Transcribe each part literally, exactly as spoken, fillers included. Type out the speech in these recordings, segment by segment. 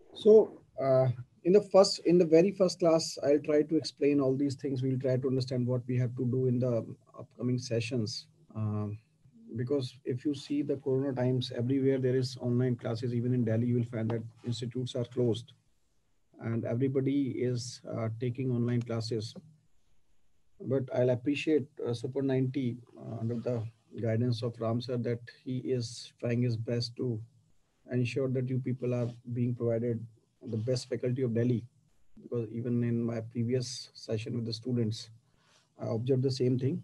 So, uh, in the first, in the very first class, I'll try to explain all these things. We'll try to understand what we have to do in the upcoming sessions. Um, because if you see the Corona times, everywhere there is online classes. Even in Delhi, you will find that institutes are closed, and everybody is uh, taking online classes. But I'll appreciate uh, Super ninety uh, under the guidance of Ram sir that he is trying his best to ensure that you people are being provided the best faculty of Delhi. Because even in my previous session with the students, I observed the same thing.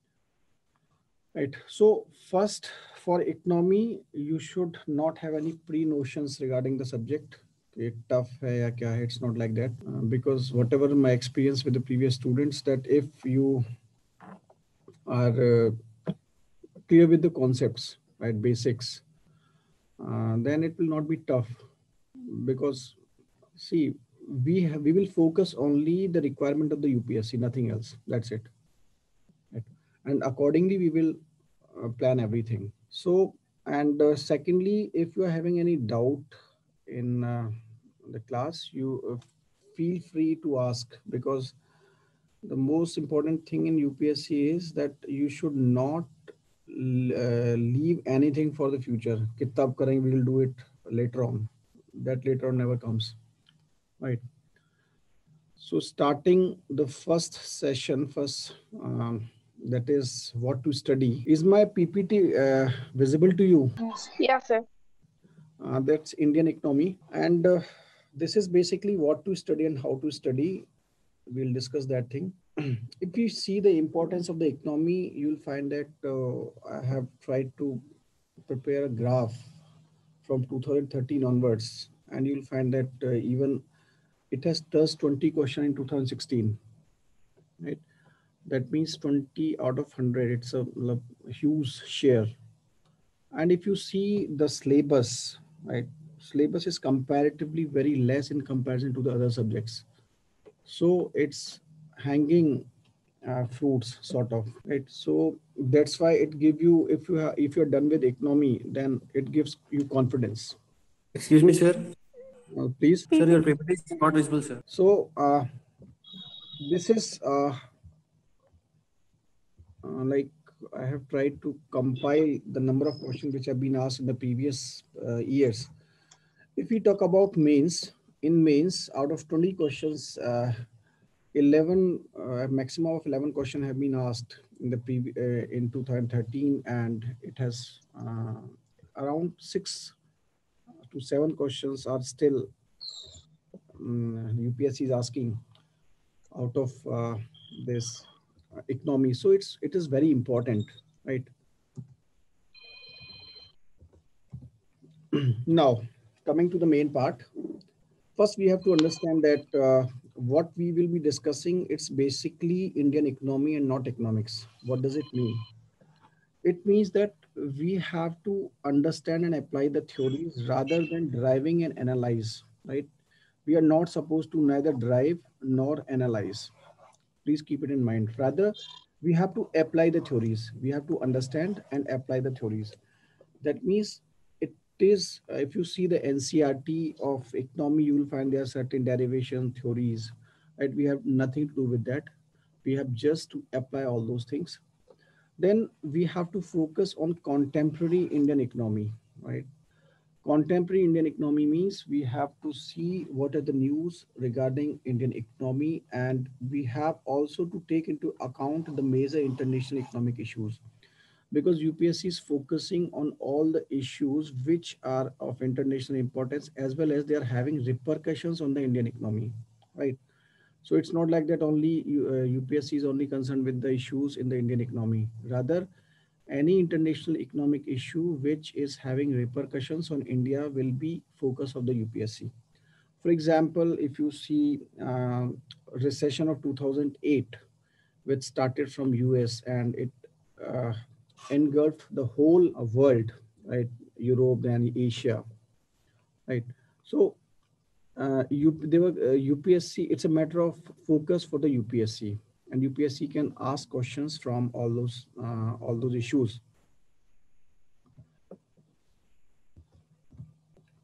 Right. So first, for economy, you should not have any pre-notions regarding the subject. It tough hai ya kya hai, it's not like that. Uh, because whatever my experience with the previous students, that if you are uh, clear with the concepts, right, basics, uh, then it will not be tough. Because see, we have, we will focus only the requirement of the U P S C, nothing else. That's it. Right? And accordingly, we will uh, plan everything. So, and uh, secondly, if you are having any doubt in uh, the class, you uh, feel free to ask, because the most important thing in U P S C is that you should not l- uh, leave anything for the future. Kitab karenge, we will do it later on. That later on never comes. Right. So starting the first session, first um, that is what to study. Is my P P T uh, visible to you? Yeah, sir. Uh, that's Indian economy, and uh, this is basically what to study and how to study. We'll discuss that thing. If you see the importance of the economy, you'll find that uh, I have tried to prepare a graph from two thousand thirteen onwards, and you'll find that uh, even it has touched twenty question in two thousand sixteen, right? That means twenty out of one hundred. It's a l- huge share. And if you see the syllabus, right, syllabus is comparatively very less in comparison to the other subjects. So it's hanging uh, fruits sort of, right? So that's why it give you, if you have, if you're done with economy, then it gives you confidence. Excuse me, Good. sir. Uh, please. Sir, your P P T is not visible, sir. So uh, this is uh, uh, like I have tried to compile the number of questions which have been asked in the previous uh, years. If we talk about mains, in mains, out of twenty questions, uh, eleven, uh, maximum of eleven questions have been asked in the previ- uh, in two thousand thirteen, and it has uh, around six to seven questions are still um, U P S C is asking out of uh, this uh, economy. So it's it is very important, right? Now, coming to the main part, first we have to understand that uh, what we will be discussing, it's basically Indian economy and not economics. What does it mean? It means that we have to understand and apply the theories rather than driving and analyze, right? We are not supposed to neither drive nor analyze. Please keep it in mind. Rather, we have to apply the theories. We have to understand and apply the theories. That means it is, uh, if you see the N C R T of economy, you will find there are certain derivation theories, right? We have nothing to do with that. We have just to apply all those things. Then we have to focus on contemporary Indian economy, right? Contemporary Indian economy means we have to see what are the news regarding Indian economy, and we have also to take into account the major international economic issues, because U P S C is focusing on all the issues which are of international importance, as well as they are having repercussions on the Indian economy, right? So it's not like that only uh, U P S C is only concerned with the issues in the Indian economy. Rather, any international economic issue which is having repercussions on India will be focus of the U P S C. For example, if you see um, recession of two thousand eight, which started from U S and it uh, engulfed the whole world, right? Europe and Asia, right? So uh, you, they were uh, U P S C. It's a matter of focus for the U P S C, and U P S C can ask questions from all those uh, all those issues.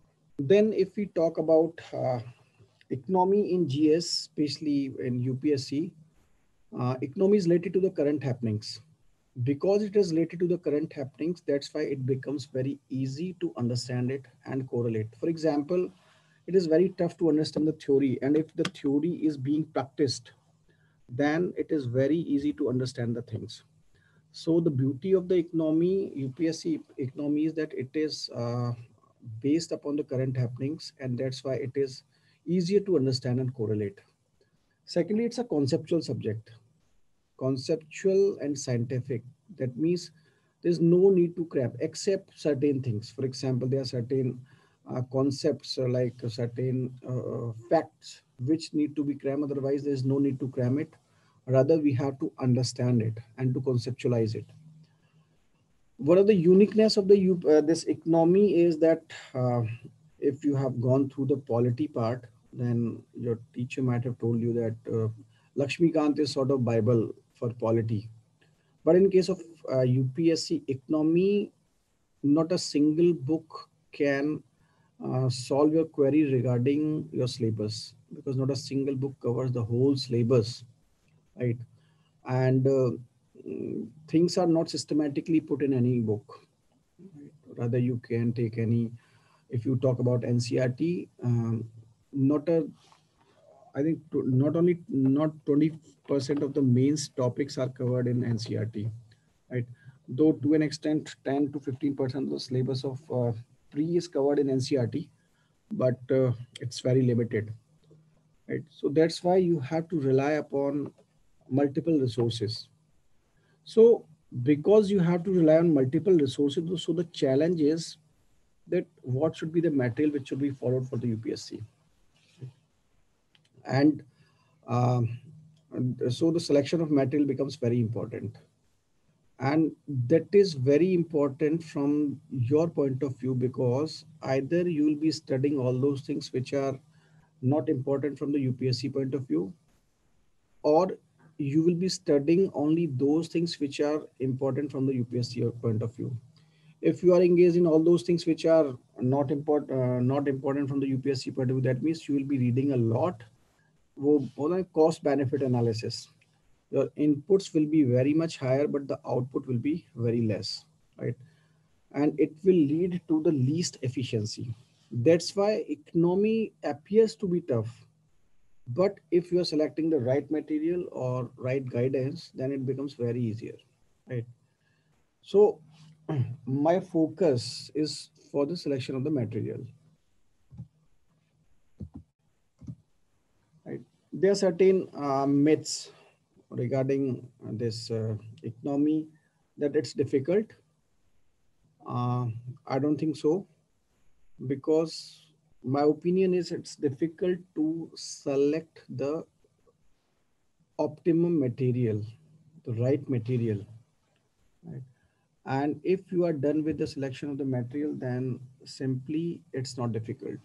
then if we talk about uh, economy in G S, especially in U P S C, uh, economy is related to the current happenings. Because it is related to the current happenings, that's why it becomes very easy to understand it and correlate. For example, it is very tough to understand the theory, and if the theory is being practiced, then it is very easy to understand the things. So the beauty of the economy, U P S C economy, is that it is uh, based upon the current happenings, and that's why it is easier to understand and correlate. Secondly, it's a conceptual subject, conceptual and scientific. That means there's no need to cram except certain things. For example, there are certain uh, concepts uh, like certain uh, facts which need to be crammed. Otherwise, there's no need to cram it. Rather, we have to understand it and to conceptualize it. One of the uniqueness of the uh, this economy is that uh, if you have gone through the polity part, then your teacher might have told you that uh, Lakshmikant is sort of Bible for polity. But in case of uh, U P S C economy, not a single book can uh, solve your query regarding your syllabus, because not a single book covers the whole syllabus, right? And uh, mm, things are not systematically put in any book. Rather, you can take any, if you talk about N C R T, um, not a, I think to- not only not twenty percent of the main topics are covered in N C R T, right? Though to an extent, ten to fifteen percent of the syllabus of uh, pre is covered in N C R T, but uh, it's very limited, right? So that's why you have to rely upon multiple resources. So because you have to rely on multiple resources, so the challenge is that what should be the material which should be followed for the U P S C. And um, and so the selection of material becomes very important. And that is very important from your point of view, because either you will be studying all those things which are not important from the U P S C point of view, or you will be studying only those things which are important from the U P S C point of view. If you are engaged in all those things which are not important, uh, not important from the U P S C point of view, that means you will be reading a lot. वो बोला cost benefit analysis. Your inputs will be very much higher, but the output will be very less, right? And it will lead to the least efficiency. That's why economy appears to be tough. But if you are selecting the right material or right guidance, then it becomes very easier, right? So my focus is for the selection of the material, right? There are certain uh, myths regarding this uh, economy, that it's difficult. Uh, I don't think so, because my opinion is it's difficult to select the optimum material, the right material, right? And if you are done with the selection of the material, then simply it's not difficult.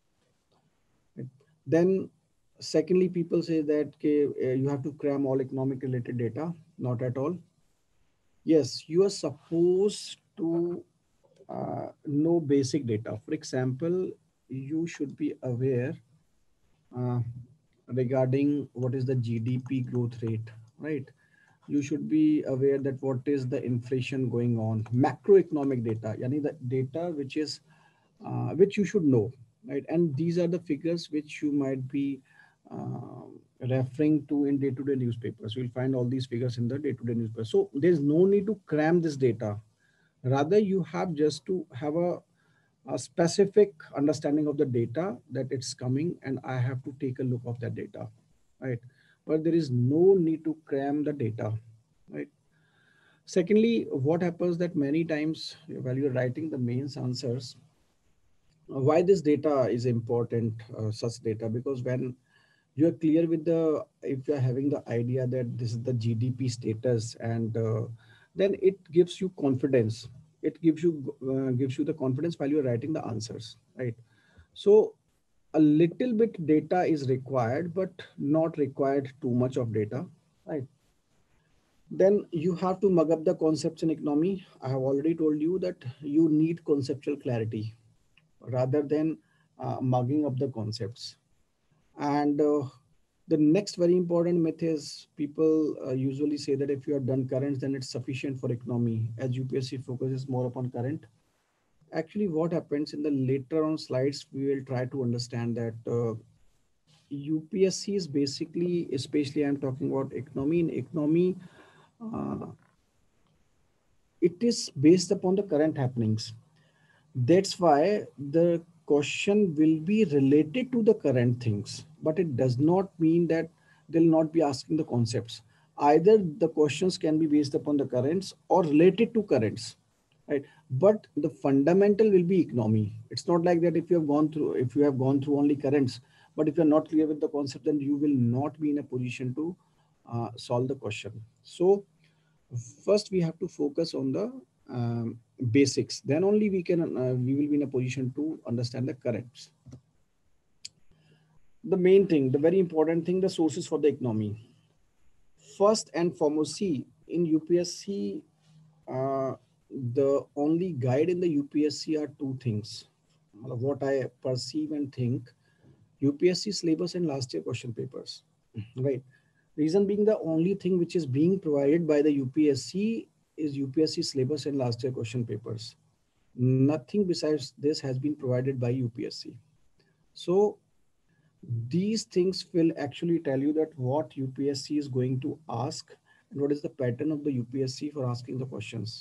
Right? Then, secondly, people say that okay, uh, you have to cram all economic related data. Not at all. Yes, you are supposed to uh, know basic data. For example, you should be aware uh, regarding what is the G D P growth rate, right? You should be aware that what is the inflation going on, macroeconomic data, yani the data which is uh, which you should know, right? And these are the figures which you might be uh, referring to in day-to-day newspapers. You'll find all these figures in the day-to-day newspaper. So there's no need to cram this data. Rather, you have just to have a, a specific understanding of the data that it's coming, and I have to take a look of that data, right? But there is no need to cram the data, right? Secondly, what happens that many times while you're writing the mains answers, uh, why this data is important, uh, such data, because when you are clear with the, if you are having the idea that this is the G D P status, and uh, then it gives you confidence. It gives you uh, gives you the confidence while you are writing the answers, right? So a little bit data is required, but not required too much of data, right? Then you have to mug up the concepts in economy. I have already told you that you need conceptual clarity rather than uh, mugging up the concepts. And uh, the next very important myth is people uh, usually say that if you have done currents, then it's sufficient for economy, as U P S C focuses more upon current. Actually, what happens in the later on slides, we will try to understand that uh, U P S C is basically, especially I'm talking about economy. In economy, uh, it is based upon the current happenings. That's why the question will be related to the current things, but it does not mean that they'll not be asking the concepts. Either the questions can be based upon the currents or related to currents, right? But the fundamental will be economy. It's not like that if you have gone through, if you have gone through only currents, but if you're not clear with the concept, then you will not be in a position to uh, solve the question. So first we have to focus on the um, basics, then only we can uh, we will be in a position to understand the currents. The main thing, the very important thing, the sources for the economy. First and foremost, see, in UPSC, uh, the only guide in the UPSC are two things, what I perceive and think: UPSC syllabus and last year question papers, right? Reason being, the only thing which is being provided by the U P S C is U P S C syllabus and last year question papers. Nothing besides this has been provided by U P S C. So these things will actually tell you that what U P S C is going to ask and what is the pattern of the U P S C for asking the questions.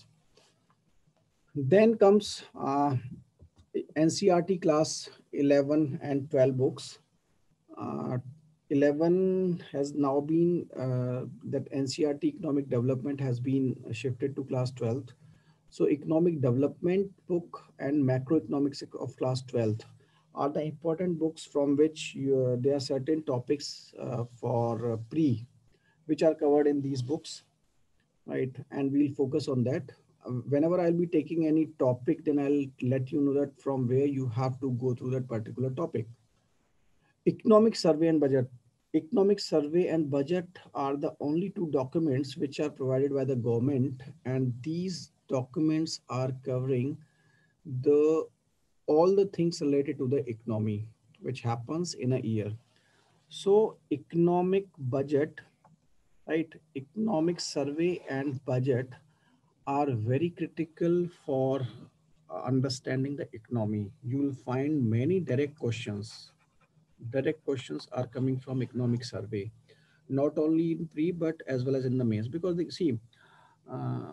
Then comes uh, N C R T class eleven and twelve books. Uh, eleven has now been, uh, that N C R T economic development has been shifted to class twelfth. So economic development book and macroeconomics of class twelfth are the important books from which you, there are certain topics uh, for uh, pre which are covered in these books, right? And we'll focus on that. Um, Whenever I'll be taking any topic, then I'll let you know that from where you have to go through that particular topic. Economic survey and budget. Economic survey and budget are the only two documents which are provided by the government, and these documents are covering the all the things related to the economy which happens in a year. So economic budget, right? Economic survey and budget are very critical for uh, understanding the economy. You will find many direct questions. Direct questions are coming from economic survey, not only in pre but as well as in the mains. Because they, see, uh,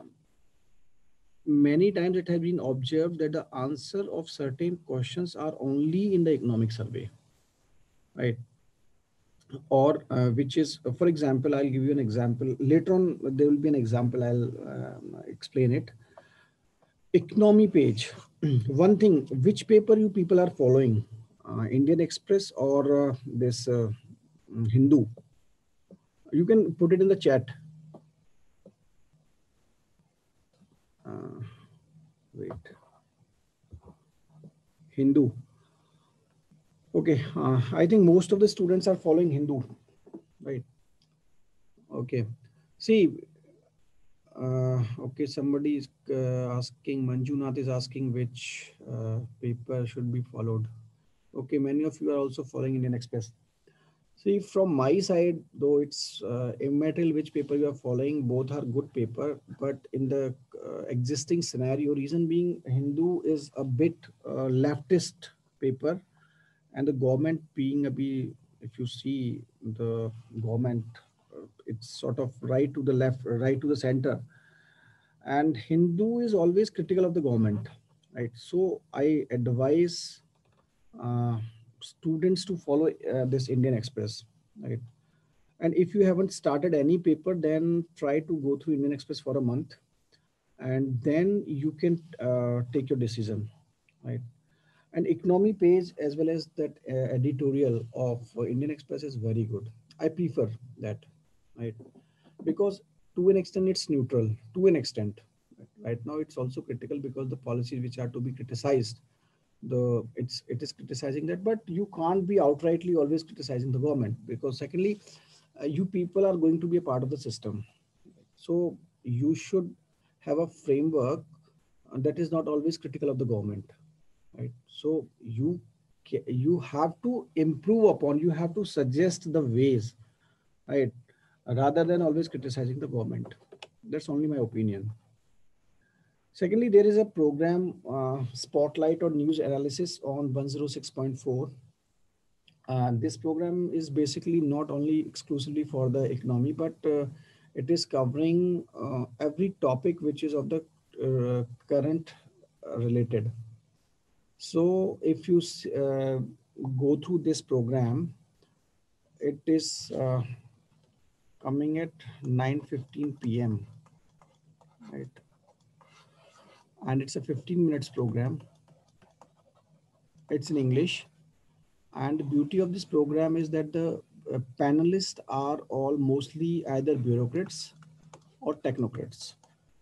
many times it has been observed that the answer of certain questions are only in the economic survey, right? Or uh, which is, for example, I'll give you an example. Later on, there will be an example. I'll um, explain it. Economy page. One thing, which paper you people are following? Uh, Indian Express or uh, this uh, Hindu? You can put it in the chat. Uh, wait. Hindu. Okay. Uh, I think most of the students are following Hindu, right? Okay. See, uh, okay, somebody is uh, asking, Manjunath is asking which uh, paper should be followed. Okay, many of you are also following Indian Express. See, from my side, though it's uh, immaterial which paper you are following, both are good paper. But in the uh, existing scenario, reason being, Hindu is a bit uh, leftist paper, and the government being a be, if you see the government, uh, it's sort of right to the left, right to the center, and Hindu is always critical of the government, right? So I advise uh, students to follow uh, this Indian Express, right? And if you haven't started any paper, then try to go through Indian Express for a month, and then you can uh, take your decision, right? And economy page as well as that uh, editorial of uh, Indian Express is very good. I prefer that, right? Because to an extent it's neutral. To an extent, right now it's also critical because the policies which are to be criticized, the it's it is criticizing that, but you can't be outrightly always criticizing the government, because secondly, uh, you people are going to be a part of the system, so you should have a framework uh, that is not always critical of the government, right? So you you have to improve upon, you have to suggest the ways, right? Rather than always criticizing the government. That's only my opinion. Secondly, there is a program, uh, Spotlight on News Analysis on one oh six point four. Uh, this program is basically not only exclusively for the economy, but uh, it is covering uh, every topic which is of the uh, current uh, related. So if you s- uh, go through this program, it is uh, coming at nine fifteen p m, right? And it's a fifteen minutes program. It's in English. And the beauty of this program is that the uh, panelists are all mostly either bureaucrats or technocrats.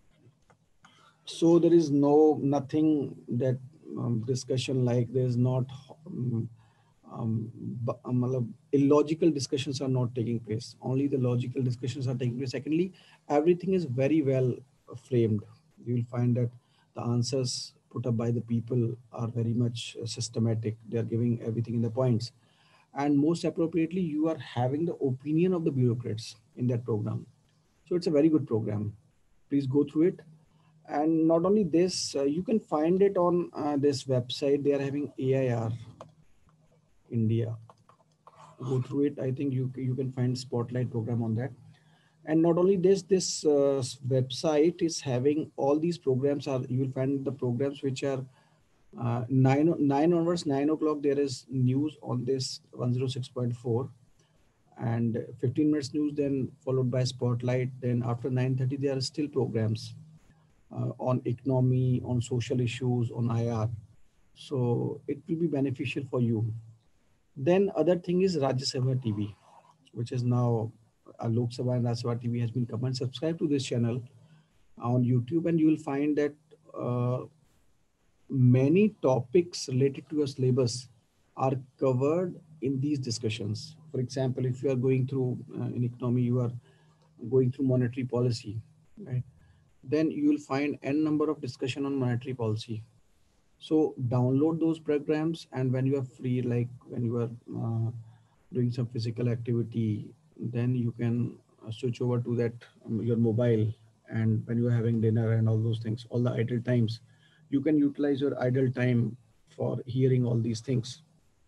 So there is no nothing that um, discussion like there is not um, um, bu- um, matlab, illogical discussions are not taking place. Only the logical discussions are taking place. Secondly, everything is very well framed. You will find that the answers put up by the people are very much uh, systematic. They are giving everything in the points. And most appropriately, you are having the opinion of the bureaucrats in that program. So it's a very good program. Please go through it. And not only this, uh, you can find it on uh, this website. They are having A I R India. Go through it. I think you you can find Spotlight program on that. And not only this, this uh, s- website is having all these programs. Are you will find the programs which are uh, nine o- nine onwards, nine o'clock. There is news on this one oh six point four, and fifteen minutes news, then followed by Spotlight. Then after nine thirty, there are still programs uh, on economy, on social issues, on I R. So it will be beneficial for you. Then other thing is Rajya Sabha T V, which is now uh, Lok Sabha and Rajya Sabha T V has been covered. Subscribe to this channel on YouTube, and you will find that uh, many topics related to your syllabus are covered in these discussions. For example, if you are going through uh, in economy, you are going through monetary policy, right? Then you will find n number of discussion on monetary policy. So download those programs, and when you are free, like when you are uh, doing some physical activity, then you can uh, switch over to that um, your mobile. And when you are having dinner and all those things, all the idle times, you can utilize your idle time for hearing all these things.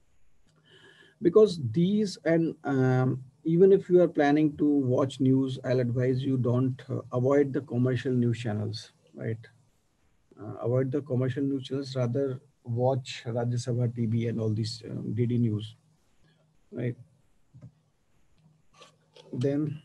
Because these and um, even if you are planning to watch news, I'll advise you don't uh, avoid the commercial news channels, right? Uh, avoid the commercial news channels, rather watch Rajya Sabha T V and all these um, D D news, right? Then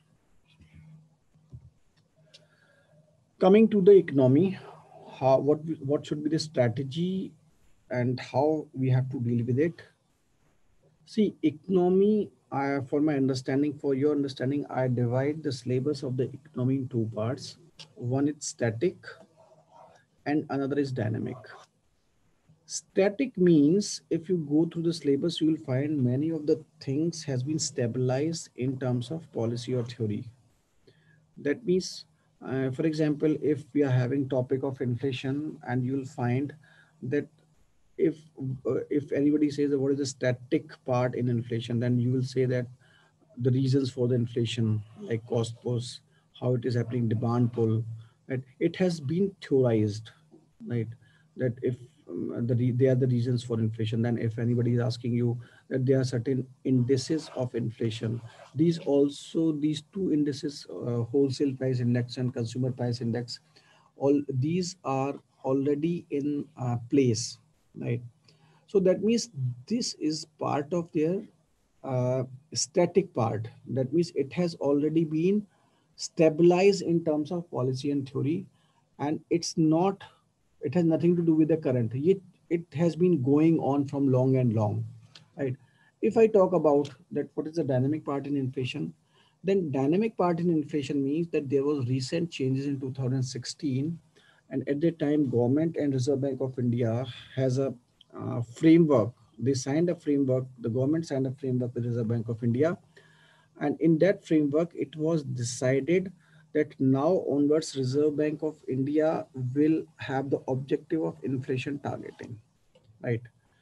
coming to the economy, how what we- what should be the strategy and how we have to deal with it? See, economy. I, for my understanding, for your understanding, I divide the syllabus of the economy in two parts. One is static, and another is dynamic. Static means if you go through the syllabus, you will find many of the things has been stabilized in terms of policy or theory. That means, uh, for example, if we are having topic of inflation, and you'll find that if uh, if anybody says that what is the static part in inflation, then you will say that the reasons for the inflation, like cost push, how it is happening, demand pull, right? It has been theorized, right? That if um, the re- they are the reasons for inflation, then if anybody is asking you that there are certain indices of inflation, these also these two indices, uh, wholesale price index and consumer price index, all these are already in uh, place, right? So that means this is part of their uh, static part. That means it has already been stabilized in terms of policy and theory, and it's not. It has nothing to do with the current. It it has been going on from long and long, right? If I talk about that, what is the dynamic part in inflation? Then dynamic part in inflation means that there was recent changes in two thousand sixteen, and at that time, government and Reserve Bank of India has a uh, framework. They signed a framework. The government signed a framework with Reserve Bank of India, and in that framework, it was decided that now onwards, Reserve Bank of India will have the objective of inflation targeting, right?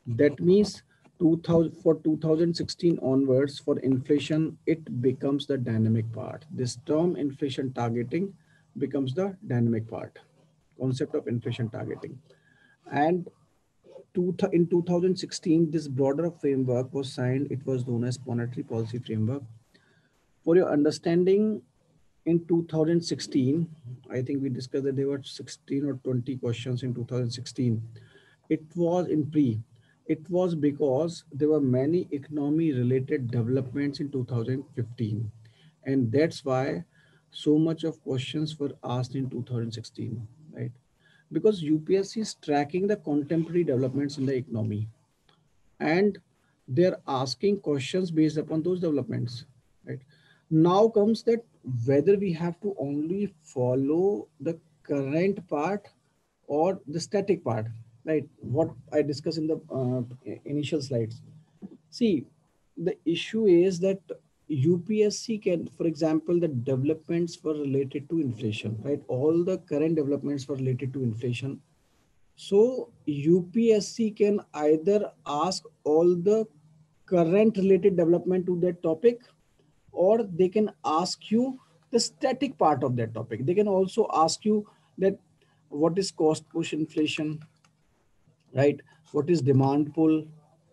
That means two thousand, for two thousand sixteen onwards, for inflation, it becomes the dynamic part. This term inflation targeting becomes the dynamic part, concept of inflation targeting. And two, in two thousand sixteen, this broader framework was signed. It was known as Monetary Policy Framework. For your understanding, in two thousand sixteen, I think we discussed that there were sixteen or twenty questions in two thousand sixteen. It was in pre. It was because there were many economy related developments in two thousand fifteen. And that's why so much of questions were asked in two thousand sixteen, right? Because U P S C is tracking the contemporary developments in the economy, and they're asking questions based upon those developments, right? Now comes that whether we have to only follow the current part or the static part, right? What I discussed in the uh, initial slides. See, the issue is that U P S C can, for example, the developments were related to inflation, right? All the current developments were related to inflation. So U P S C can either ask all the current related development to that topic, or they can ask you the static part of that topic. They can also ask you that what is cost push inflation, right? What is demand pull,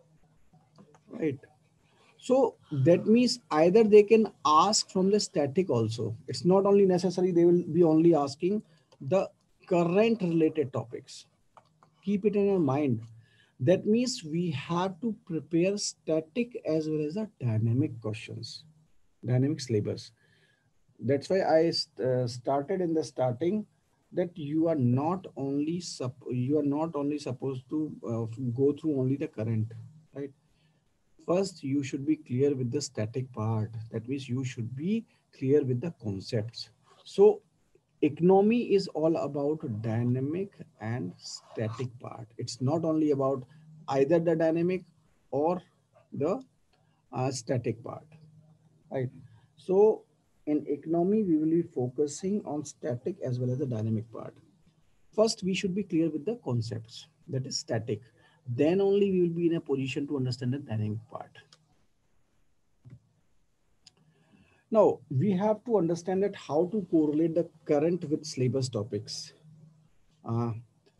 right? So that means either they can ask from the static also. It's not only necessary they will be only asking the current related topics. Keep it in your mind. That means we have to prepare static as well as the dynamic questions, dynamic syllabus. That's why I uh, started in the starting that you are not only sup- you are not only supposed to uh, go through only the current, right? First, you should be clear with the static part. That means you should be clear with the concepts. So economy is all about dynamic and static part. It's not only about either the dynamic or the uh, static part, right? So in economy, we will be focusing on static as well as the dynamic part. First, we should be clear with the concepts, that is static. Then only we will be in a position to understand the dynamic part. Now, we have to understand that how to correlate the current with syllabus topics. Uh,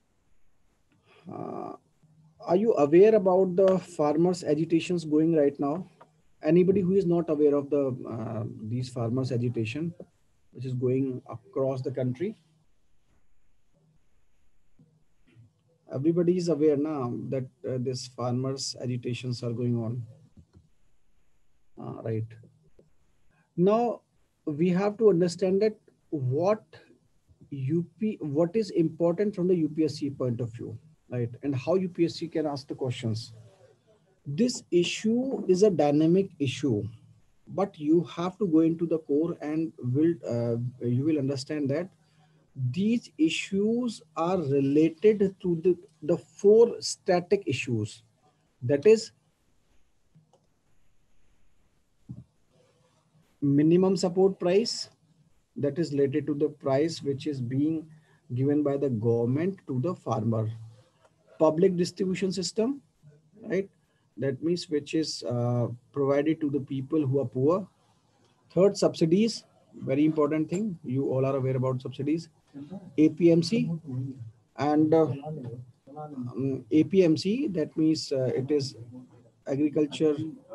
uh, are you aware about the farmers agitations going right now? Anybody who is not aware of the uh, these farmers agitation, which is going across the country? Everybody is aware now that uh, this farmers agitations are going on, uh, right? Now we have to understand that what U P, what is important from the U P S C point of view, right? And how U P S C can ask the questions. This issue is a dynamic issue, but you have to go into the core and will uh, you will understand that these issues are related to the, the four static issues. That is minimum support price, that is related to the price which is being given by the government to the farmer. Public distribution system, right? That means which is uh, provided to the people who are poor. Third, subsidies, very important thing. You all are aware about subsidies. A P M C and uh, um, A P M C, that means uh, it is agriculture.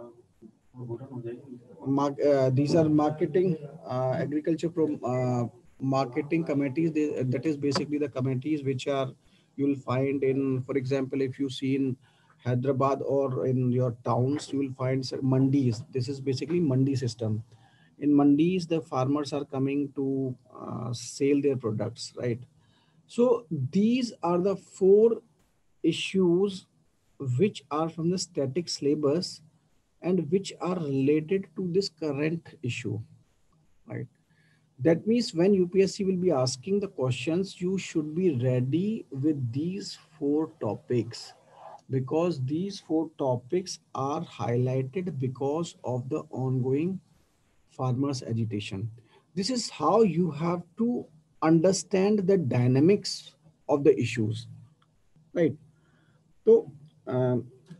Mar- uh, these are marketing, uh, agriculture prom- uh, marketing committees. They, that is basically the committees which are you'll find in, for example, if you see in Hyderabad or in your towns, you will find some mandis. This is basically mandi system. In mandis, the farmers are coming to uh, sell their products, right? So these are the four issues which are from the static syllabus and which are related to this current issue, right? That means when U P S C will be asking the questions, you should be ready with these four topics, because these four topics are highlighted because of the ongoing farmers agitation. This is how you have to understand the dynamics of the issues, right? So um,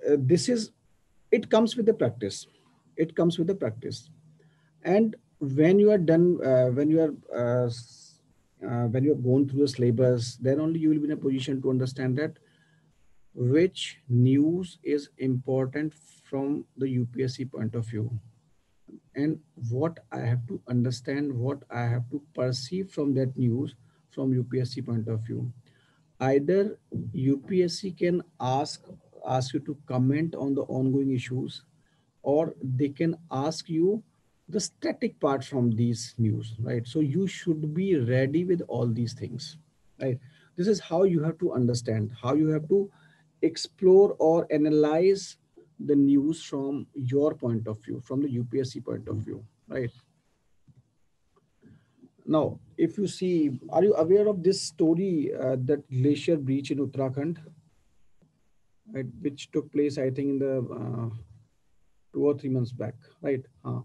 uh, this is, it comes with the practice. It comes with the practice. And when you are done, uh, when you are uh, s- uh, when you are going through the syllabus, then only you will be in a position to understand that which news is important from the U P S C point of view, and what I have to understand, what I have to perceive from that news from U P S C point of view. Either U P S C can ask ask you to comment on the ongoing issues, or they can ask you the static part from these news, right? So you should be ready with all these things, right? This is how you have to understand, how you have to explore or analyze the news from your point of view, from the U P S C point of view, right? Now, if you see, are you aware of this story, uh, that glacier breach in Uttarakhand, right, which took place, I think, in the uh, two or three months back, right? Uh,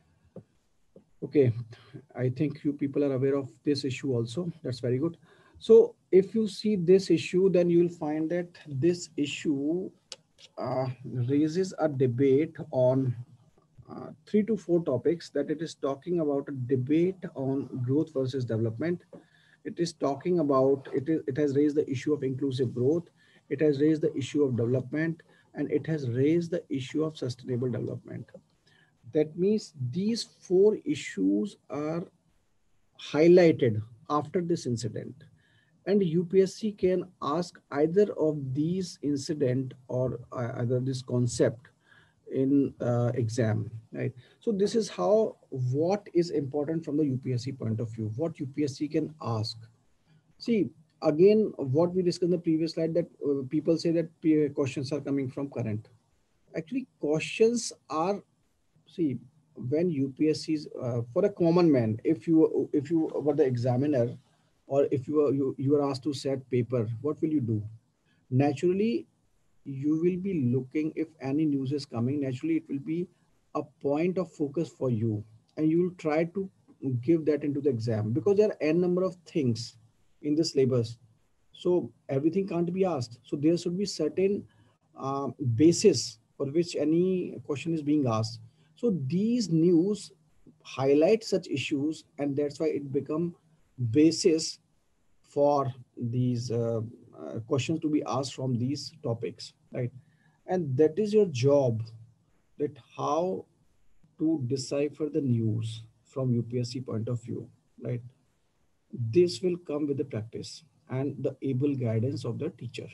okay, I think you people are aware of this issue also. That's very good. So, if you see this issue, then you will find that this issue uh, raises a debate on uh, three to four topics. That it is talking about a debate on growth versus development. It is talking about it is it has raised the issue of inclusive growth. It has raised the issue of development, and it has raised the issue of sustainable development. That means these four issues are highlighted after this incident, and U P S C can ask either of these incident or uh, either this concept in uh, exam, right? So this is how, what is important from the U P S C point of view, what U P S C can ask. See, again, what we discussed in the previous slide, that uh, people say that P- questions are coming from current. Actually, questions are, see, when U P S Cs, uh, for a common man, if you if you were the examiner, or if you were you, you were asked to set paper, what will you do? Naturally, you will be looking, if any news is coming, naturally it will be a point of focus for you, and you will try to give that into the exam, because there are n number of things in the syllabus, so everything can't be asked. So there should be certain um, basis for which any question is being asked. So these news highlight such issues, and that's why it become basis for these uh, uh, questions to be asked from these topics, right? And that is your job, that how to decipher the news from U P S C point of view, right? This will come with the practice and the able guidance of the teacher,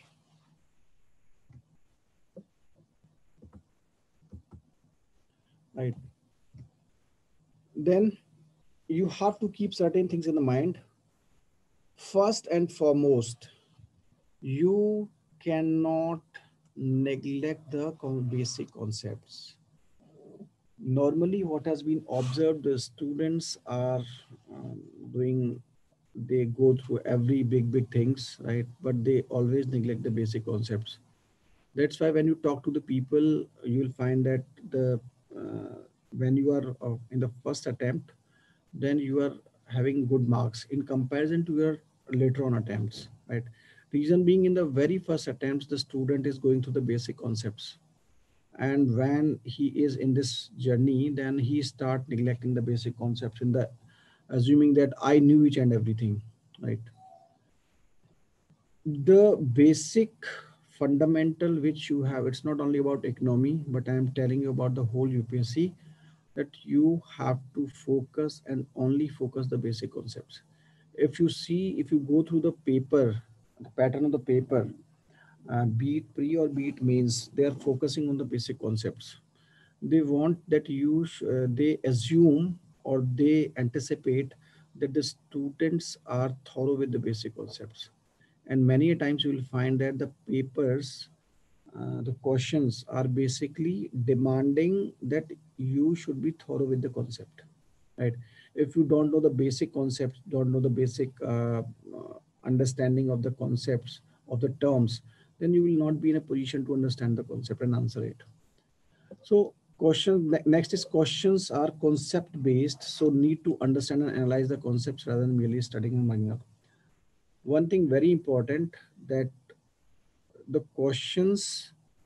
right? Then you have to keep certain things in the mind. First and foremost, you cannot neglect the con- basic concepts. Normally, what has been observed, the students are um, doing, they go through every big big things, right, but they always neglect the basic concepts. That's why when you talk to the people, you'll find that the uh, when you are uh, in the first attempt, then you are having good marks in comparison to your later on attempts, right? Reason being, in the very first attempts, the student is going through the basic concepts, and when he is in this journey, then he start neglecting the basic concepts, in the assuming that I knew each and everything, right? The basic fundamental which you have, it's not only about economy, but I am telling you about the whole U P S C, that you have to focus and only focus the basic concepts. If you see, if you go through the paper, the pattern of the paper, uh, be it pre or be it means, they are focusing on the basic concepts. They want that you sh- uh, they assume, or they anticipate that the students are thorough with the basic concepts, and many a times you will find that the papers, uh, the questions are basically demanding that you should be thorough with the concept, right? If you don't know the basic concepts, don't know the basic uh, uh, understanding of the concepts, of the terms, then you will not be in a position to understand the concept and answer it. So question ne- next is, questions are concept based, so need to understand and analyze the concepts rather than merely studying and marking up. One thing very important, that the questions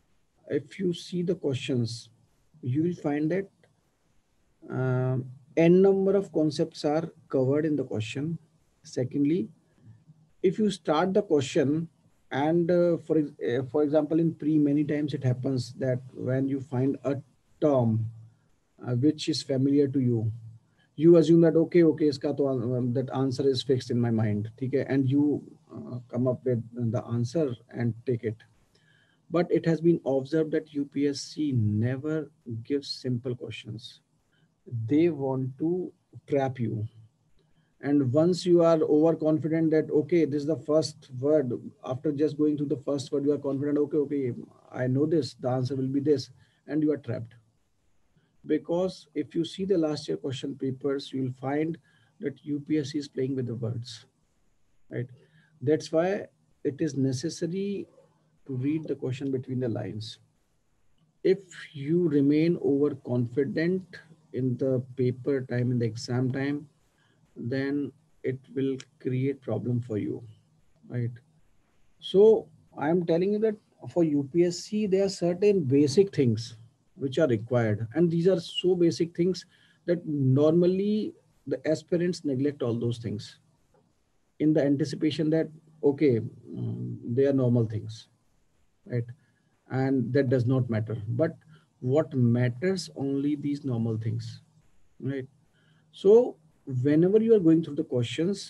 if you see the questions, you will find that um, n number of concepts are covered in the question. Secondly, if you start the question and uh, for ex- uh, for example in pre, many times it happens that when you find a term uh, which is familiar to you, you assume that okay okay iska to, um, that answer is fixed in my mind, okay, and you uh, come up with the answer and take it. But it has been observed that U P S C never gives simple questions. They want to trap you. And once you are overconfident that, okay, this is the first word, after just going through the first word, you are confident, okay, okay, I know this, the answer will be this, and you are trapped. Because if you see the last year question papers, you will find that U P S C is playing with the words, right? That's why it is necessary to read the question between the lines. If you remain overconfident in the paper time, in the exam time, then it will create problem for you, right? So I'm telling you that for U P S C, there are certain basic things which are required, and these are so basic things that normally the aspirants neglect all those things in the anticipation that okay, mm, they are normal things, right? And that does not matter. But what matters only these normal things, right? So whenever you are going through the questions,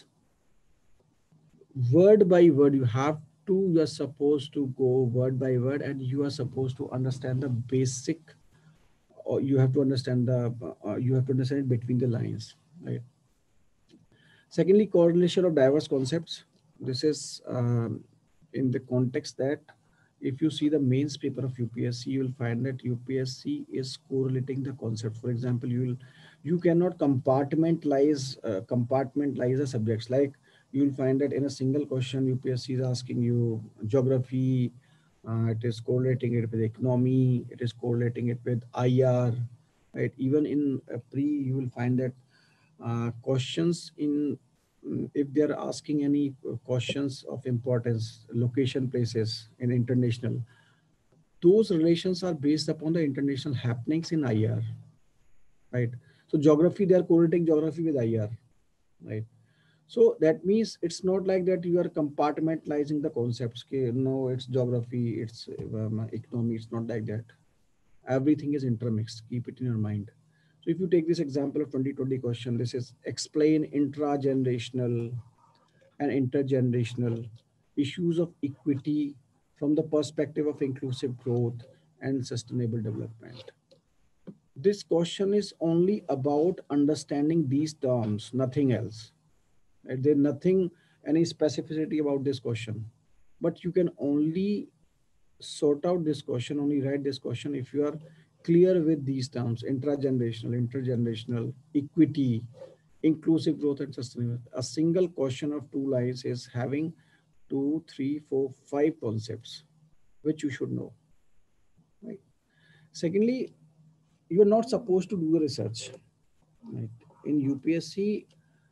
word by word, you have to, you are supposed to go word by word, and you are supposed to understand the basic, or you have to understand the, uh, you have to understand it between the lines, right? Secondly, correlation of diverse concepts. This is um, in the context that if you see the mains paper of U P S C, you will find that U P S C is correlating the concept. For example, you will, you cannot compartmentalize uh, compartmentalize the subjects. Like you will find that in a single question, U P S C is asking you geography, uh, it is correlating it with economy, it is correlating it with I R, right? Even in a pre, you will find that uh, questions in, mm, if they are asking any uh, questions of importance, location places in international, those relations are based upon the international happenings in I R, right? So geography, they are correlating geography with I R, right? So that means it's not like that you are compartmentalizing the concepts. Okay, no, it's geography, it's um, economy. It's not like that. Everything is intermixed. Keep it in your mind. So if you take this example of twenty twenty question, this is explain intra-generational and intergenerational issues of equity from the perspective of inclusive growth and sustainable development. This question is only about understanding these terms, nothing else. Right? There's nothing, any specificity about this question. But you can only sort out this question, only write this question if you are clear with these terms: intragenerational, intergenerational, equity, inclusive growth, and sustainability. A single question of two lines is having two, three, four, five concepts which you should know. Right. Secondly, you are not supposed to do the research. Right. In U P S C,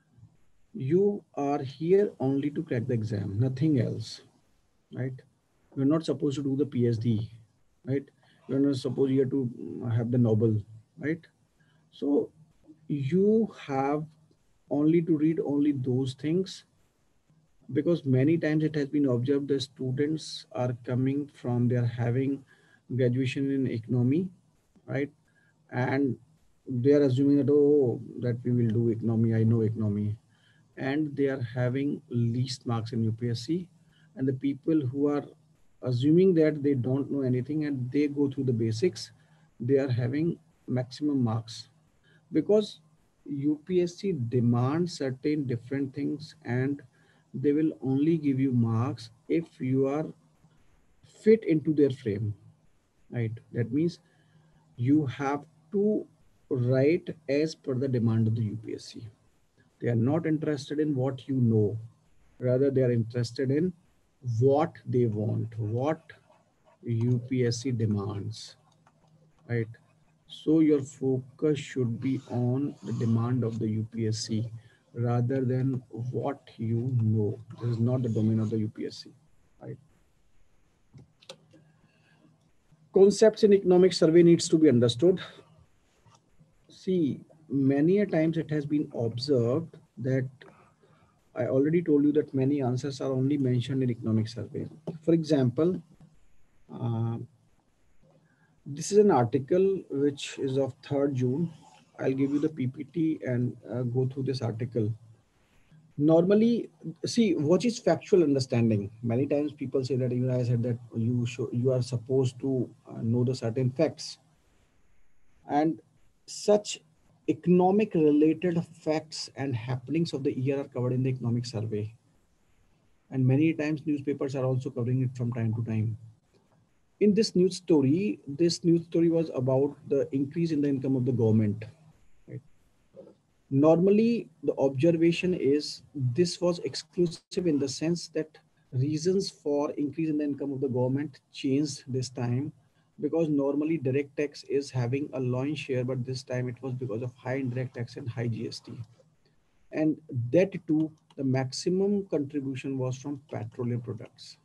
you are here only to crack the exam, nothing else. Right. You're not supposed to do the PhD, right? You're not supposed here to mm, have the Nobel, right? So you have only to read only those things, because many times it has been observed the students are coming from, they are having graduation in economy, right? And they are assuming that, oh, that we will do economy, I know economy, and they are having least marks in U P S C. And the people who are assuming that they don't know anything and they go through the basics, they are having maximum marks, because U P S C demands certain different things, and they will only give you marks if you are fit into their frame, right? That means you have to write as per the demand of the U P S C. They are not interested in what you know. Rather, they are interested in what they want, what U P S C demands, right? So your focus should be on the demand of the U P S C rather than what you know. This is not the domain of the U P S C, right? Concepts in economic survey needs to be understood. See, many a times it has been observed that I already told you that many answers are only mentioned in economic survey. For example, uh, this is an article which is of third June. I'll give you the P P T and uh, go through this article. Normally, see what is factual understanding. Many times people say that, even I said that you show, you are supposed to uh, know the certain facts, and such economic related facts and happenings of the year are covered in the economic survey, and many times newspapers are also covering it from time to time. In this news story, this news story was about the increase in the income of the government, right? Normally the observation is this was exclusive in the sense that reasons for increase in the income of the government changed this time, because normally direct tax is having a lion's share, but this time it was because of high indirect tax and high G S T. And that too, the maximum contribution was from petroleum products.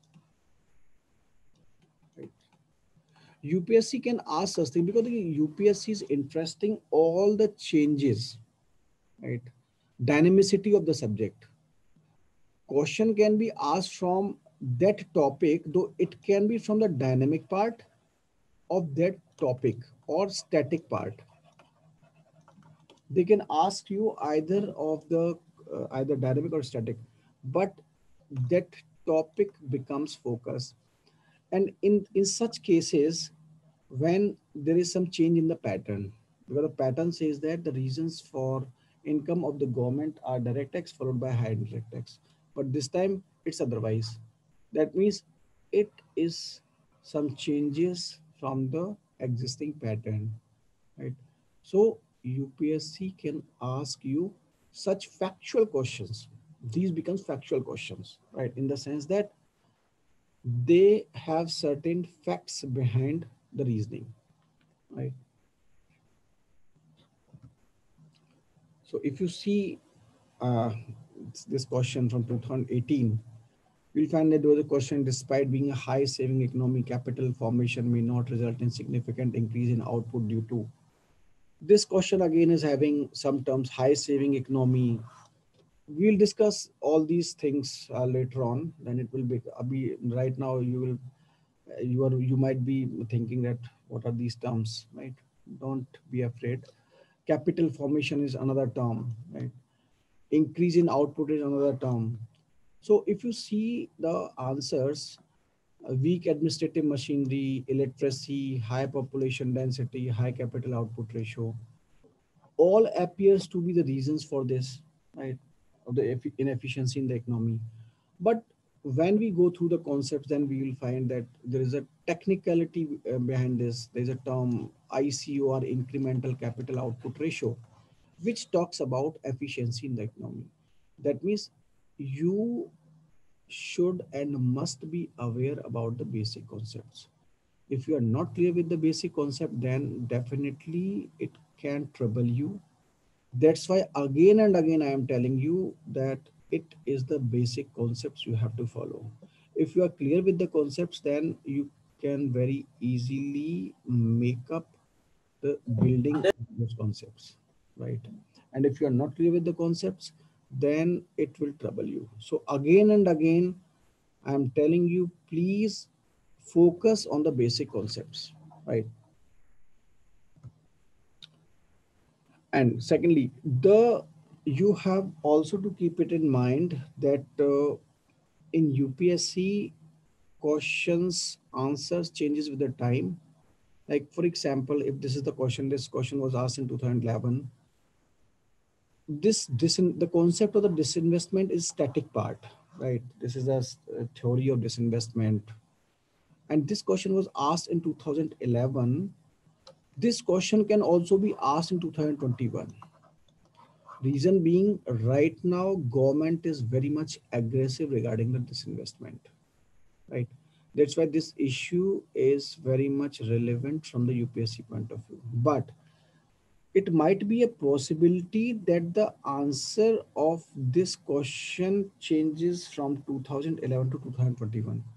Right? U P S C can ask us things because the U P S C is interesting all the changes, right? Dynamicity of the subject. Question can be asked from that topic, though it can be from the dynamic part of that topic or static part. They can ask you either of the uh, either dynamic or static, but that topic becomes focus. And in in such cases, when there is some change in the pattern, because the pattern says that the reasons for income of the government are direct tax followed by high indirect tax, but this time it's otherwise. That means it is some changes from the existing pattern, right? So U P S C can ask you such factual questions. These becomes factual questions, right? In the sense that they have certain facts behind the reasoning, right? So if you see uh, this question from two thousand eighteen, you'll find that there was a question: despite being a high saving economy, capital formation may not result in significant increase in output due to. This question again is having some terms: high saving economy. We'll discuss all these things uh, later on. Then it will be, uh, be right now you will uh, you are you might be thinking that what are these terms, right? Don't be afraid. Capital formation is another term, right? Increase in output is another term. So if you see the answers, uh, weak administrative machinery, illiteracy, high population density, high capital output ratio, all appears to be the reasons for this, right? Of the inefficiency in the economy. But when we go through the concepts, then we will find that there is a technicality uh, behind this. There's a term I C O R, incremental capital output ratio, which talks about efficiency in the economy. That means you should and must be aware about the basic concepts. If you are not clear with the basic concept, then definitely it can trouble you. That's why again and again I am telling you that it is the basic concepts you have to follow. If you are clear with the concepts, then you can very easily make up the building those concepts, right? And if you are not clear with the concepts, then it will trouble you. So again and again, I am telling you, please focus on the basic concepts, right? And secondly, the you have also to keep it in mind that uh, in U P S C, questions answers changes with the time. Like for example, if this is the question, this question was asked in two thousand eleven. This disin the concept of the disinvestment is static part, right? This is a, s- a theory of disinvestment, and this question was asked in two thousand eleven. This question can also be asked in two thousand twenty-one. Reason being, right now, government is very much aggressive regarding the disinvestment, right? That's why this issue is very much relevant from the U P S C point of view. But it might be a possibility that the answer of this question changes from two thousand eleven to two thousand twenty-one.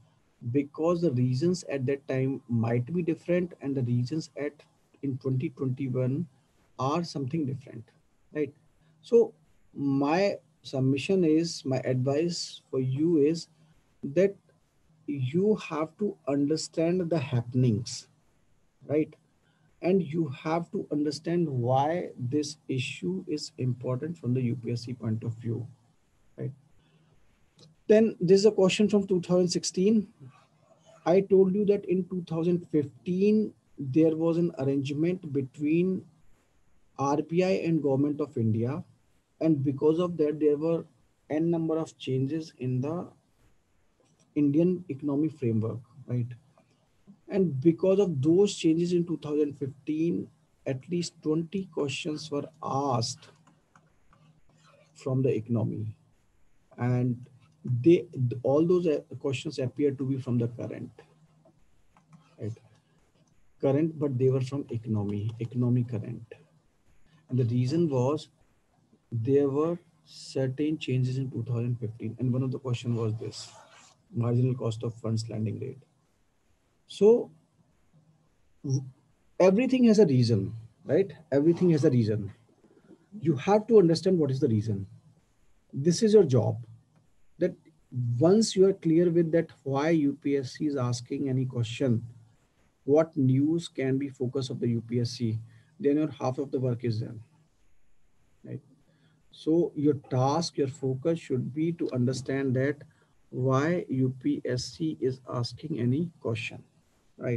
because the reasons at that time might be different and the reasons at in twenty twenty-one are something different, right? So my submission is, my advice for you is that you have to understand the happenings, right? And you have to understand why this issue is important from the U P S C point of view, right? Then there's a question from two thousand sixteen. I told you that in two thousand fifteen there was an arrangement between R B I and Government of India, and because of that there were n number of changes in the Indian economic framework, right? And because of those changes in two thousand fifteen, at least twenty questions were asked from the economy, and they all those uh, questions appear to be from the current, right? Current, but they were from economy, economy current. And the reason was there were certain changes in two thousand fifteen, and one of the question was this: marginal cost of funds lending rate. So w- everything has a reason, right? Everything has a reason. You have to understand what is the reason. This is your job. That once you are clear with that why U P S C is asking any question, what news can be focus of the U P S C, then your half of the work is done, right? So your task, your focus should be to understand that why U P S C is asking any question, right?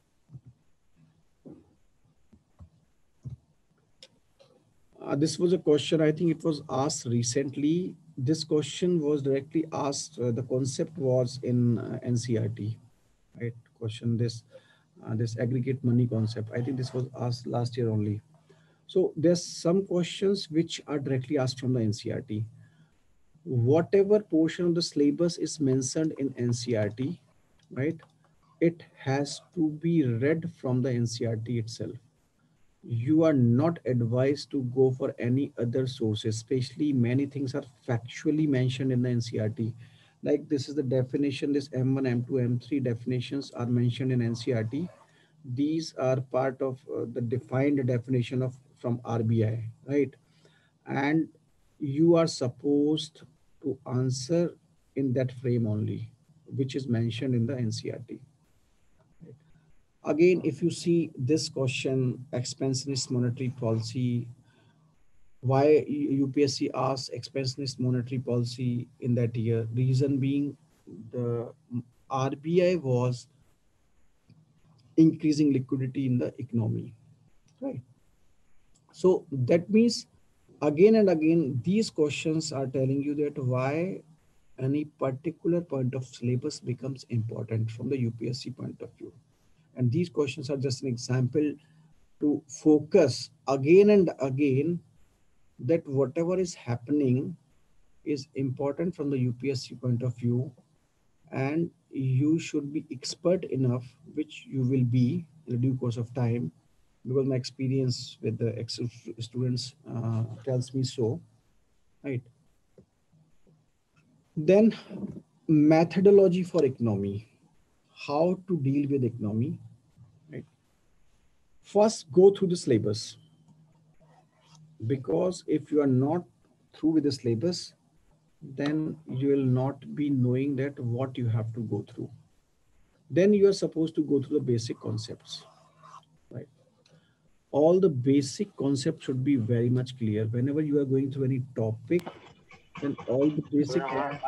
Uh, this was a question, I think it was asked recently. This question was directly asked, uh, the concept was in uh, N C R T, right? Question this, uh, this aggregate money concept. I think this was asked last year only. So there's some questions which are directly asked from the N C R T. Whatever portion of the syllabus is mentioned in N C R T, right? It has to be read from the N C R T itself. You are not advised to go for any other sources, especially many things are factually mentioned in the N C R T. Like this is the definition, this M one, M two, M three definitions are mentioned in N C R T. These are part of uh, the defined definition of from R B I, right? And you are supposed to answer in that frame only, which is mentioned in the N C R T. Again, if you see this question, expansionist monetary policy, why U P S C asks expansionist monetary policy in that year? Reason being the R B I was increasing liquidity in the economy, right? So that means again and again, these questions are telling you that why any particular point of syllabus becomes important from the U P S C point of view. And these questions are just an example to focus again and again that whatever is happening is important from the U P S C point of view, and you should be expert enough, which you will be in the due course of time, because my experience with the ex students uh, tells me so, right? Then methodology for economy, how to deal with economy, right? First, go through the syllabus, because if you are not through with the syllabus, then you will not be knowing that what you have to go through. Then you are supposed to go through the basic concepts, right? All the basic concepts should be very much clear. Whenever you are going through any topic, then all the basic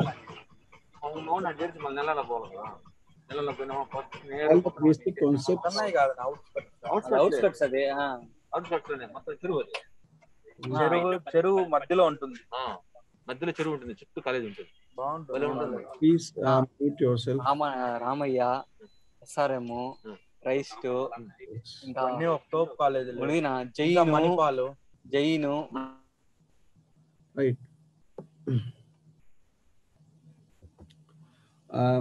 all the basic concepts outskirts అది ఆ. చెరువు చెరువు మధ్యలో ఉంటుంది, మధ్యలో చెరువు ఉంటుంది, చుట్టూ కాలేజ్ ఉంటుంది. బాగుంటుంది. please uh, mute yourself. Rama Ramaiah, SRM, Christ, ఇంకా అన్ని ఒక టోప్ కాలేజీలు, మునిగిన ఇంకా Jain Manipal. Jain Right. Uh,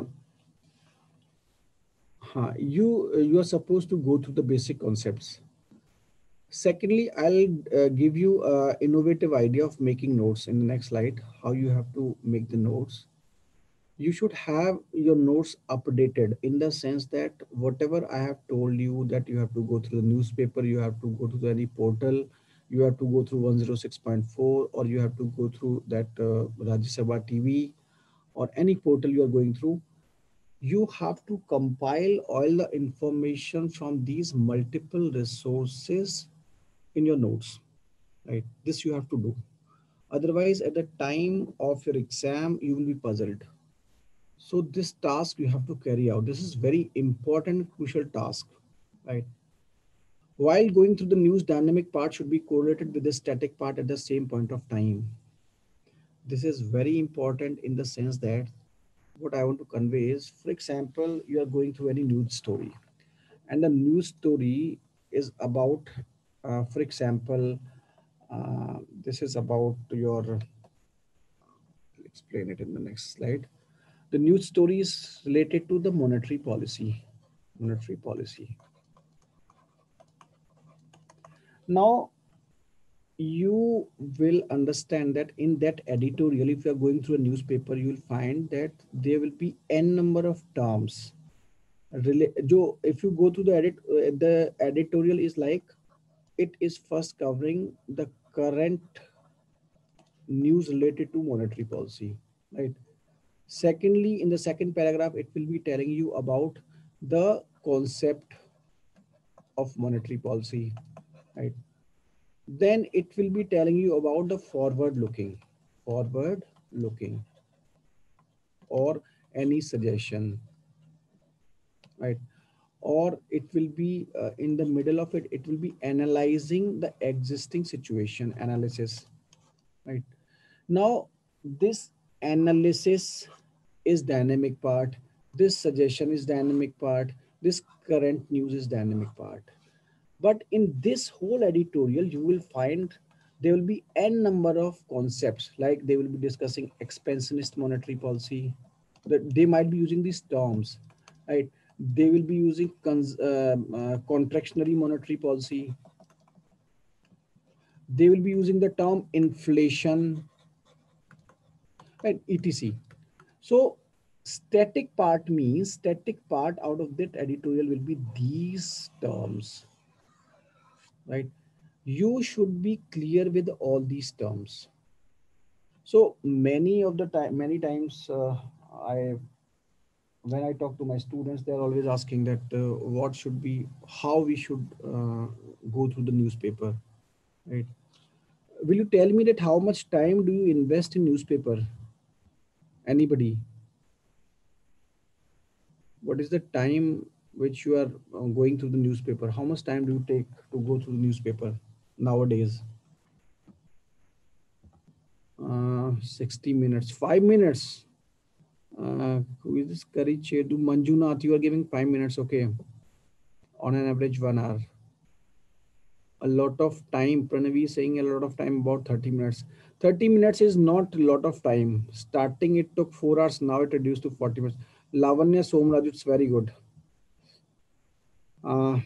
huh, you you are supposed to go through the basic concepts. Secondly, I'll uh, give you an innovative idea of making notes in the next slide, how you have to make the notes. You should have your notes updated in the sense that whatever I have told you, that you have to go through the newspaper, you have to go to any portal, you have to go through one oh six point four, or you have to go through that uh, Rajya Sabha T V, or any portal you are going through. You have to compile all the information from these multiple resources in your notes, right? This you have to do. Otherwise, at the time of your exam, you will be puzzled. So this task you have to carry out. This is very important, crucial task, right? While going through the news, dynamic part should be correlated with the static part at the same point of time. This is very important in the sense that what I want to convey is, for example, you are going through any news story, and the news story is about, uh, for example, uh, this is about your, I'll explain it in the next slide. The news story is related to the monetary policy. Monetary policy. Now, you will understand that in that editorial, if you are going through a newspaper, you will find that there will be n number of terms. Jo, if you go to the edit, uh, the editorial is like, it is first covering the current news related to monetary policy, right? Secondly, in the second paragraph, it will be telling you about the concept of monetary policy, right? Then it will be telling you about the forward looking, forward looking, or any suggestion, right? Or it will be uh, in the middle of it, it will be analyzing the existing situation, analysis, right? Now, this analysis is dynamic part. This suggestion is dynamic part. This current news is dynamic part. But in this whole editorial, you will find there will be n number of concepts, like they will be discussing expansionist monetary policy. That they might be using these terms, right? They will be using cons uh, uh, contractionary monetary policy. They will be using the term inflation, right? et cetera. So static part means, static part out of that editorial will be these terms, right? You should be clear with all these terms. So many of the time, many times uh, I, when I talk to my students, they're always asking that uh, what should be, how we should uh, go through the newspaper, right? Will you tell me that how much time do you invest in newspaper? Anybody? What is the time which you are uh, going through the newspaper? How much time do you take to go through the newspaper nowadays? Uh, sixty minutes, five minutes. Uh, who is this? Kari Chedu Manjunath, you are giving five minutes, okay. On an average, one hour. A lot of time. Pranavi is saying a lot of time, about thirty minutes. thirty minutes is not a lot of time. Starting, it took four hours. Now it reduced to forty minutes. Lavanya Somraj, it's very good. Uh,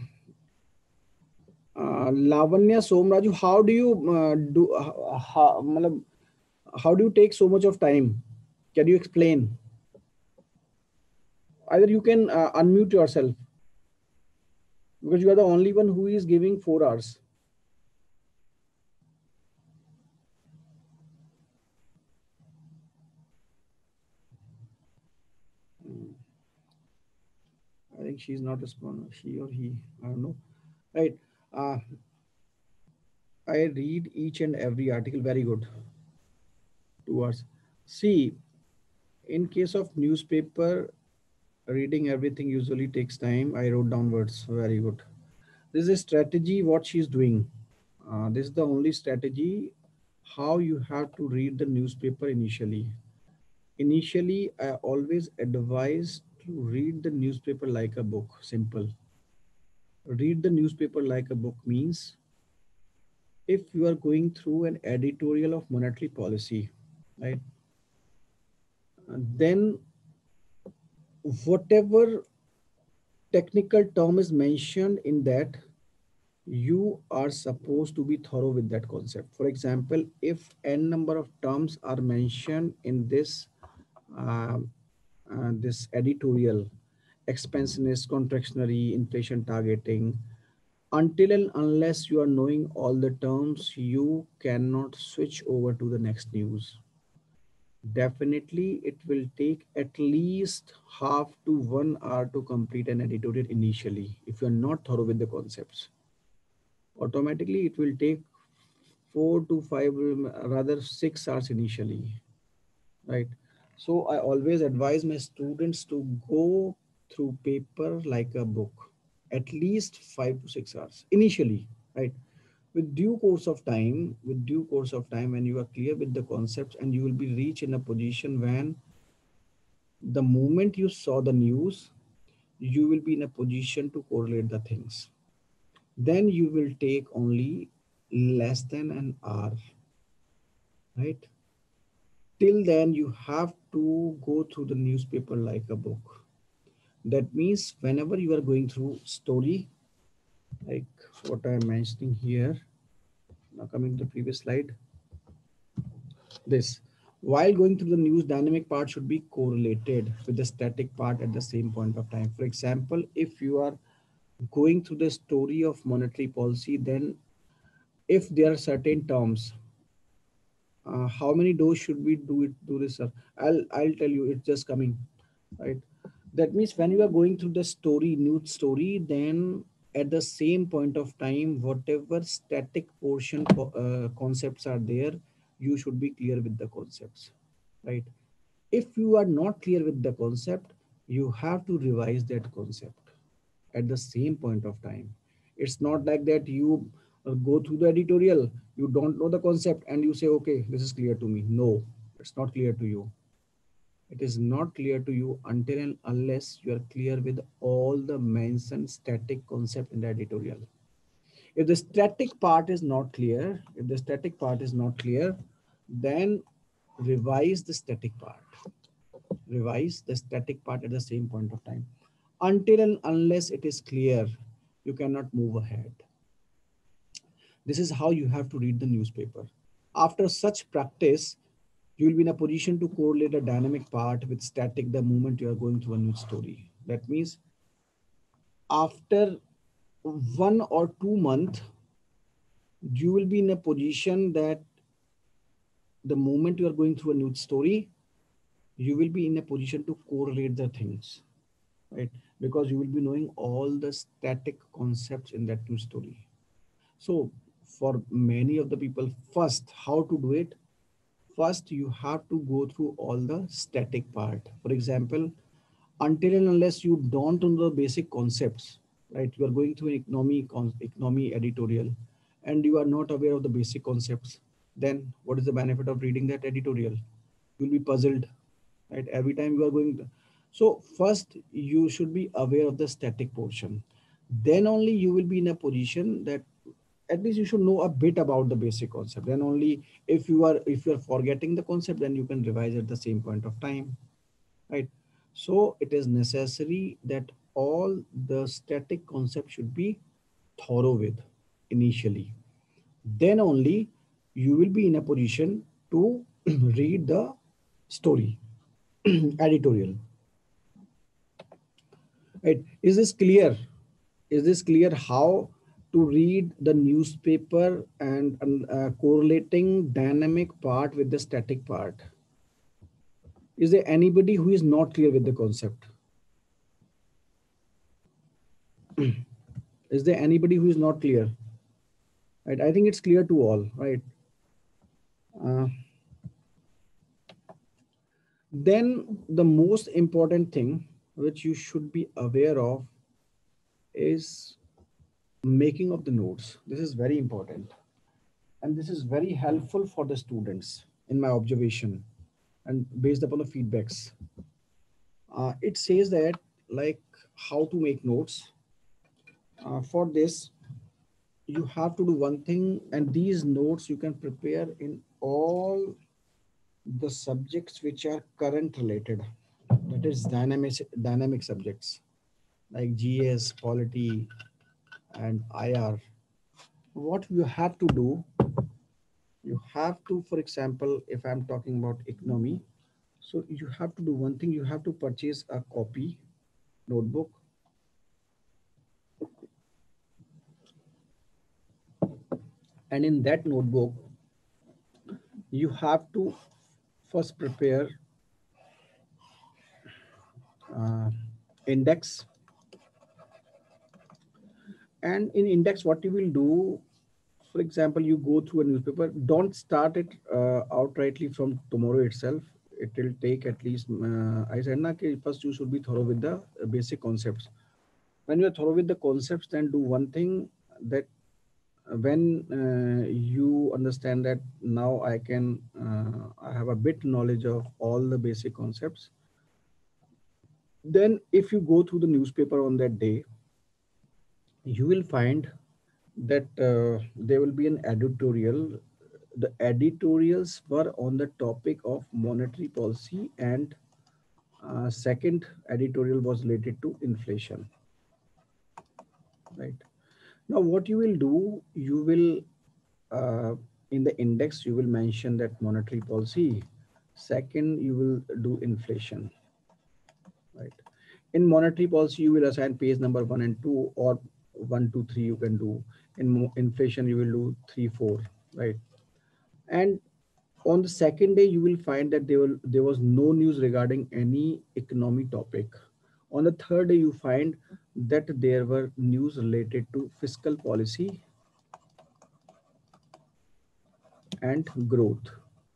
uh, Lavanya Somraju, how do you uh, do? Uh, how, how do you take so much of time? Can you explain? Either you can uh, unmute yourself, because you are the only one who is giving four hours. I think she's not responding. She or he, I don't know. Right. Uh, I read each and every article. Very good. Two hours. See, in case of newspaper, reading everything usually takes time. I wrote down words. Very good. This is a strategy what she's doing. Uh, this is the only strategy how you have to read the newspaper initially. Initially, I always advise to read the newspaper like a book. Simple. Read the newspaper like a book means, if you are going through an editorial of monetary policy, right, then whatever technical term is mentioned in that, you are supposed to be thorough with that concept. For example, if n number of terms are mentioned in this uh, uh, this editorial, expansionist, contractionary, inflation targeting. Until and unless you are knowing all the terms, you cannot switch over to the next news. Definitely, it will take at least half to one hour to complete an editorial initially if you're not thorough with the concepts. Automatically, it will take four to five, um, rather six hours initially, right? So I always advise my students to go through paper like a book, at least five to six hours initially, right? With due course of time, with due course of time, when you are clear with the concepts, and you will be reach in a position when the moment you saw the news, you will be in a position to correlate the things. Then you will take only less than an hour, right? Till then, you have to go through the newspaper like a book. That means whenever you are going through story, like what I'm mentioning here, now coming to the previous slide, this, while going through the news, dynamic part should be correlated with the static part at the same point of time. For example, if you are going through the story of monetary policy, then if there are certain terms, uh, how many doses should we do it do this, sir? I'll I'll tell you, it's just coming, right? That means when you are going through the story, news story, then at the same point of time, whatever static portion co- uh, concepts are there, you should be clear with the concepts, right? If you are not clear with the concept, you have to revise that concept at the same point of time. It's not like that you uh, go through the editorial, you don't know the concept, and you say, okay, this is clear to me. No, it's not clear to you. It is not clear to you until and unless you are clear with all the mentioned static concept in the editorial. If the static part is not clear, if the static part is not clear, then revise the static part. Revise the static part at the same point of time. Until and unless it is clear, you cannot move ahead. This is how you have to read the newspaper. After such practice, you will be in a position to correlate a dynamic part with static the moment you are going through a news story. That means after one or two months, you will be in a position that the moment you are going through a news story, you will be in a position to correlate the things, right? Because you will be knowing all the static concepts in that news story. So for many of the people, first, how to do it? First, you have to go through all the static part. For example, until and unless you don't know the basic concepts, right? You are going through an economy, economy editorial, and you are not aware of the basic concepts. Then what is the benefit of reading that editorial? You'll be puzzled, right? Every time you are going. To, so first, you should be aware of the static portion. Then only you will be in a position that at least you should know a bit about the basic concept. Then only if you are if you are forgetting the concept, then you can revise at the same point of time, right? So it is necessary that all the static concepts should be thorough with initially. Then only you will be in a position to read the story editorial, right? Is this clear? Is this clear how to read the newspaper and uh, correlating dynamic part with the static part? Is there anybody who is not clear with the concept? Is there anybody who is not clear? Right, I think it's clear to all, right? Uh, then the most important thing which you should be aware of is making of the notes. This is very important. And this is very helpful for the students in my observation and based upon the feedbacks. Uh, it says that like how to make notes. Uh, for this, you have to do one thing, and these notes you can prepare in all the subjects which are current related. That is dynamic, dynamic subjects like G S, polity, and I R. What you have to do, you have to, for example, if I'm talking about economy, So you have to do one thing, you have to purchase a copy notebook, and in that notebook you have to first prepare uh, index. And in index, what you will do, for example, you go through a newspaper, don't start it uh, outrightly from tomorrow itself. It will take at least, uh, I said, na, ki first you should be thorough with the uh, basic concepts. When you are thorough with the concepts, then do one thing, that when uh, you understand that now I can, uh, I have a bit knowledge of all the basic concepts, then if you go through the newspaper on that day, you will find that uh, there will be an editorial. The editorials were on the topic of monetary policy, and uh, second editorial was related to inflation. Right now, what you will do, you will uh, in the index you will mention that monetary policy. Second, you will do inflation. Right. In monetary policy, you will assign page number one and two, or one, two, three. You can do. In inflation, you will do three, four. Right. And on the second day, you will find that there, will, there was no news regarding any economy topic. On the third day, you find that there were news related to fiscal policy and growth.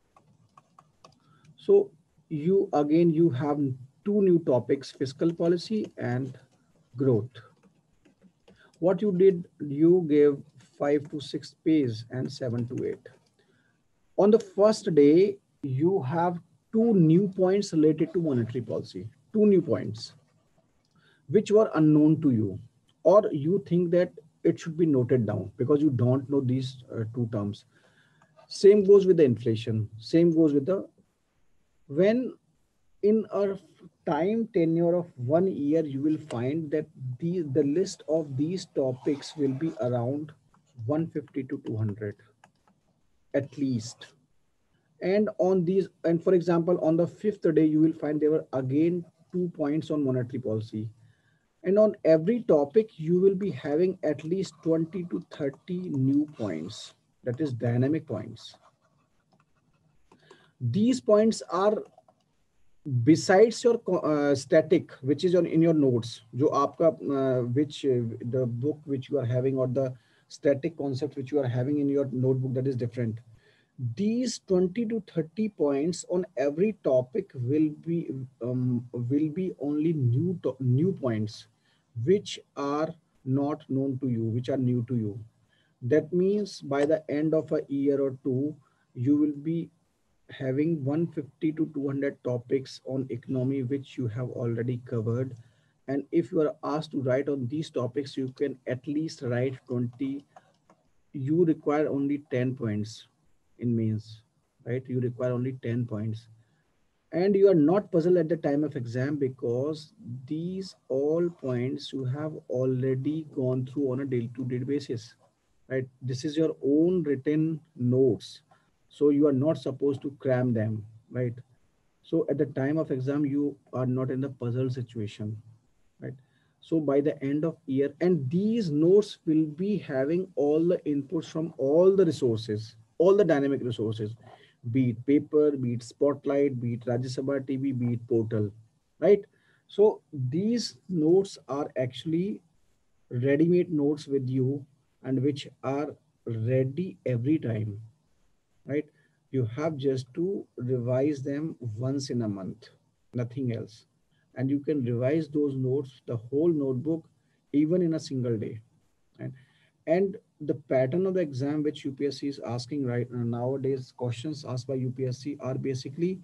So you again, you have two new topics, fiscal policy and growth. What you did, you gave five to six pages and seven to eight. On the first day, you have two new points related to monetary policy, two new points, which were unknown to you, or you think that it should be noted down because you don't know these uh, two terms. Same goes with the inflation. Same goes with the, when in a time tenure of one year, you will find that the, the list of these topics will be around one fifty to two hundred at least. And on these, and for example, on the fifth day, you will find there were again two points on monetary policy. And on every topic, you will be having at least twenty to thirty new points, that is dynamic points. These points are besides your uh, static, which is on in your notes, jo aapka, uh, which uh, the book which you are having, or the static concept which you are having in your notebook, that is different. These twenty to thirty points on every topic will be um, will be only new new points which are not known to you, which are new to you. That means by the end of a year or two, you will be having one fifty to two hundred topics on economy which you have already covered. And if you are asked to write on these topics, you can at least write twenty. You require only ten points in mains, right? You require only ten points. And you are not puzzled at the time of exam, because these all points you have already gone through on a day-to-day basis, right? This is your own written notes. So you are not supposed to cram them, right? So at the time of exam, you are not in the puzzle situation, right? So by the end of year, and these notes will be having all the inputs from all the resources, all the dynamic resources, be it paper, be it Spotlight, be it Rajya Sabha T V, be it portal, right? So these notes are actually ready-made notes with you, and which are ready every time, right? You have just to revise them once in a month, nothing else. And you can revise those notes, the whole notebook, even in a single day. And, and the pattern of the exam which U P S C is asking right nowadays, questions asked by U P S C are basically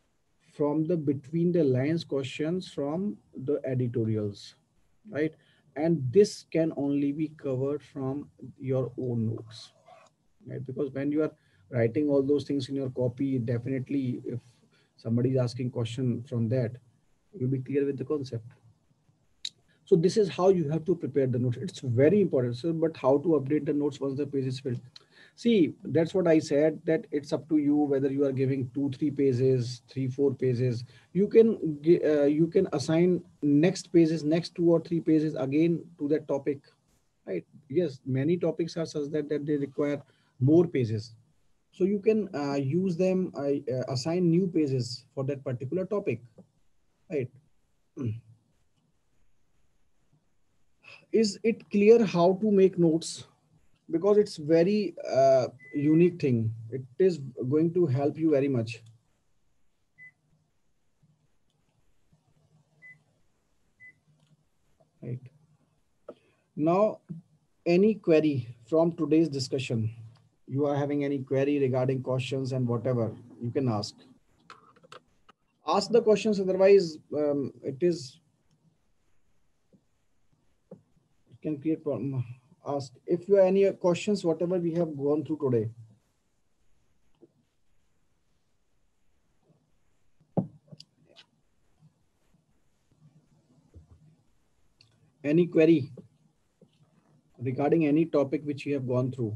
from the between the lines questions from the editorials, right? And this can only be covered from your own notes, right? Because when you are writing all those things in your copy, definitely if somebody is asking question from that, you'll be clear with the concept. So this is how you have to prepare the notes. It's very important. So, but how to update the notes once the page is filled? See, that's what I said, that it's up to you whether you are giving two, three pages, three, four pages. You can gi- uh, you can assign next pages, next two or three pages again to that topic, right? Yes, many topics are such that that they require more pages. So you can uh, use them, uh, uh, assign new pages for that particular topic, right? Is it clear how to make notes? Because it's very uh, unique thing. It is going to help you very much. Right. Now, any query from today's discussion? You are having any query regarding questions and whatever, you can ask. Ask the questions, otherwise um, it is, it can create problem. Ask if you have any questions, whatever we have gone through today. Any query regarding any topic which you have gone through?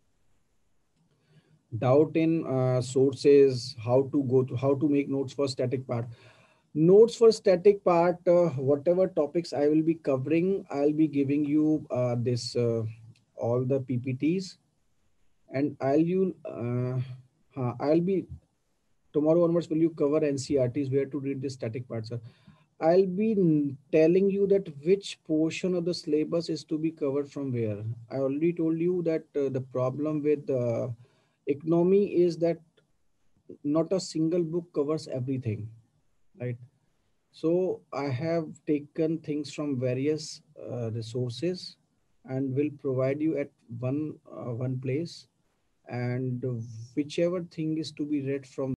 Doubt in uh, sources, how to go to, how to make notes for static part. Notes for static part, uh, whatever topics I will be covering, I'll be giving you uh, this, uh, all the P P Ts, and I'll you, uh, huh, I'll be, tomorrow onwards, will you cover N C R Ts where to read the static parts? Sir? I'll be n- telling you that which portion of the syllabus is to be covered from where. I already told you that uh, the problem with uh, economy is that not a single book covers everything, right? So I have taken things from various uh, resources and will provide you at one uh, one place, and whichever thing is to be read from